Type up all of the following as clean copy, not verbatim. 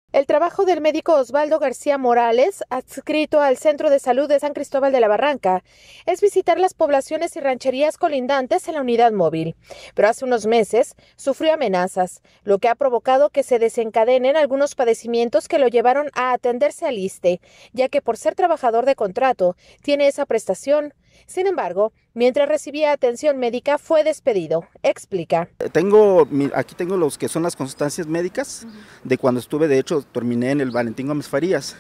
El trabajo del médico Osvaldo García Morales, adscrito al Centro de Salud de San Cristóbal de la Barranca, es visitar las poblaciones y rancherías colindantes en la unidad móvil. Pero hace unos meses sufrió amenazas, lo que ha provocado que se desencadenen algunos padecimientos que lo llevaron a atenderse al ISSSTE, ya que por ser trabajador de contrato tiene esa prestación. Sin embargo, mientras recibía atención médica fue despedido. Explica. Aquí tengo los que son las constancias médicas de cuando estuve, de hecho, terminé en el Valentín Gómez Farías.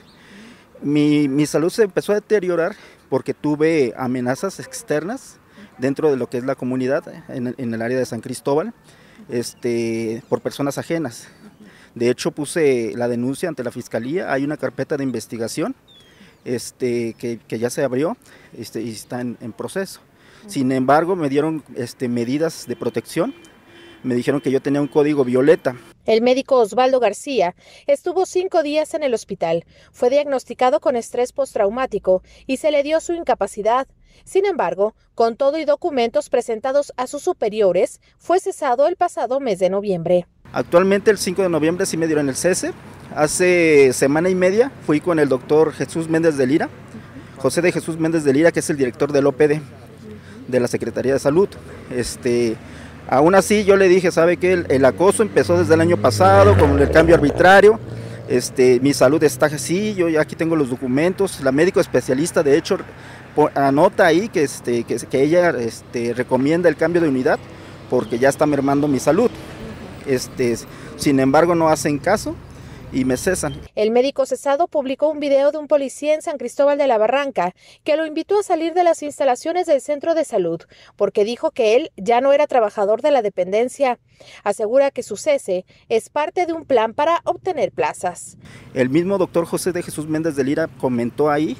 Mi salud se empezó a deteriorar porque tuve amenazas externas dentro de lo que es la comunidad, en el área de San Cristóbal, por personas ajenas. De hecho, puse la denuncia ante la Fiscalía, hay una carpeta de investigación que ya se abrió y está en proceso. Sin embargo, me dieron medidas de protección, me dijeron que yo tenía un código violeta. El médico Osvaldo García estuvo 5 días en el hospital, fue diagnosticado con estrés postraumático y se le dio su incapacidad. Sin embargo, con todo y documentos presentados a sus superiores, fue cesado el pasado mes de noviembre. Actualmente el 5 de noviembre sí me dieron el cese. Hace semana y media fui con el doctor Jesús Méndez de Lira, José de Jesús Méndez de Lira, que es el director del OPD de la Secretaría de Salud. Aún así yo le dije, ¿sabe qué? El acoso empezó desde el año pasado con el cambio arbitrario. Mi salud está así, yo ya aquí tengo los documentos. La médico especialista de hecho anota ahí que ella recomienda el cambio de unidad porque ya está mermando mi salud. Sin embargo no hacen caso y me cesan. El médico cesado publicó un video de un policía en San Cristóbal de la Barranca que lo invitó a salir de las instalaciones del centro de salud porque dijo que él ya no era trabajador de la dependencia. Asegura que su cese es parte de un plan para obtener plazas. El mismo doctor José de Jesús Méndez de Lira comentó ahí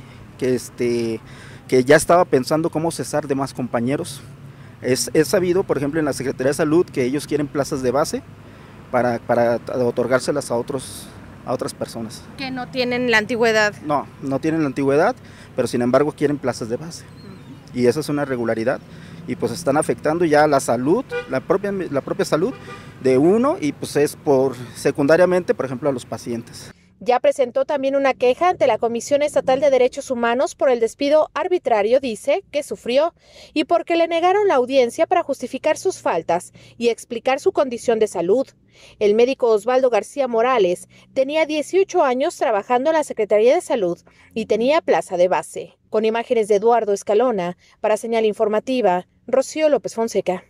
que ya estaba pensando cómo cesar de más compañeros. Es sabido, por ejemplo, en la Secretaría de Salud que ellos quieren plazas de base para otorgárselas a otras personas. Que no tienen la antigüedad. No tienen la antigüedad, pero sin embargo quieren plazas de base. Y esa es una irregularidad. Y pues están afectando ya la salud, la propia salud de uno y pues es secundariamente, por ejemplo, a los pacientes. Ya presentó también una queja ante la Comisión Estatal de Derechos Humanos por el despido arbitrario, dice, que sufrió y porque le negaron la audiencia para justificar sus faltas y explicar su condición de salud. El médico Osvaldo García Morales tenía 18 años trabajando en la Secretaría de Salud y tenía plaza de base. Con imágenes de Eduardo Escalona, para Señal Informativa, Rocío López Fonseca.